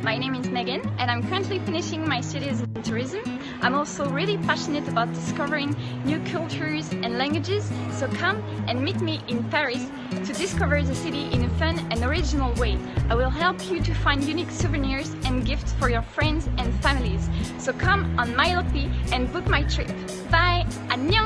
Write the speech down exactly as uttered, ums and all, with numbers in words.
my name is Megan and I'm currently finishing my studies in tourism. I'm also really passionate about discovering new cultures and languages, so come and meet me in Paris to discover the city in a fun and original way. I will help you to find unique souvenirs and gifts for your friends and families. So come on my Lopi and book my trip. Bye! 안녕!